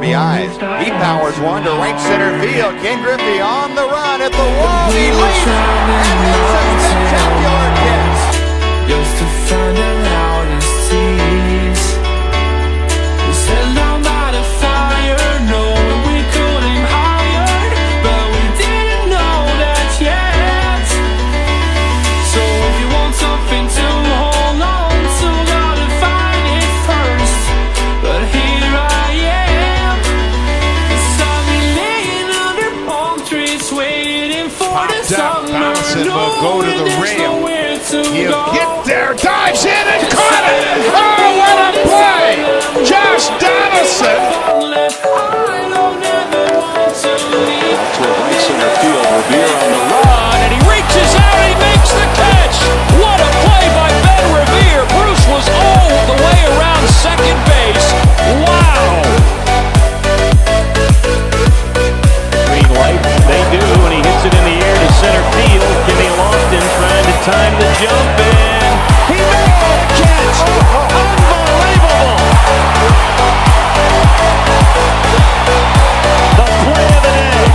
RBIs. He powers one to right center field. Ken Griffey on the run at the wall. He leaps and makes a spectacular catch. Used to find out his tears. He said I'm not a fire, no, we couldn't hire, but we didn't know that yet. So if you want something to hold on to, gotta find it first. But here I am, 'cause I've been laying under palm trees waiting for the summer. Donaldson will go to the rail. He'll get there, dives in and caught it! Oh, what a play! Josh Donaldson! To a right center field, Revere on the run, and he reaches out and he makes the catch! What a play by Ben Revere! Bruce was all the way around second base. Wow! Green light, they do, and he hits it in the air to center field. Jimmy Lofton trying to time the jump, and he made the catch! Unbelievable! The play of the day.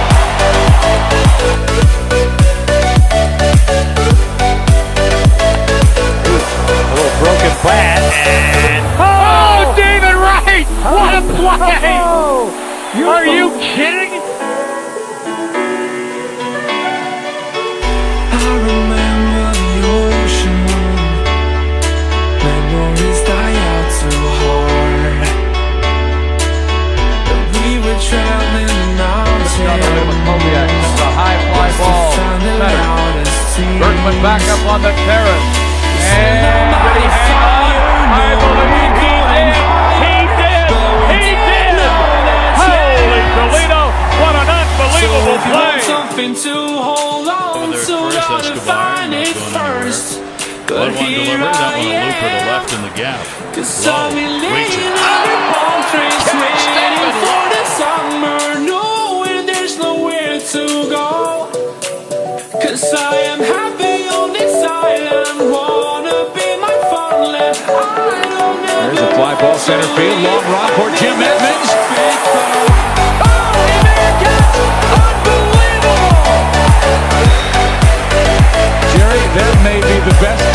A little broken bat, and Oh, David Wright! What a play! Are you kidding? I remember the ocean, memories die out too hard. But we were traveling the mountains. A high fly ball. Bergman back up on the terrace. And did he hang on? I believe he did. He did. He did. Holy Toledo. What an unbelievable play. Something to hold on to, gotta find it first. But here I am, in the gap. 'cause I've been laying under palm trees waiting for the summer, knowing there's nowhere to go. 'Cause I am happy on this island, wanna be my farmland. I don't know. There's a fly ball center field. Long run for Jim Edmonds. Jerry, that may be the best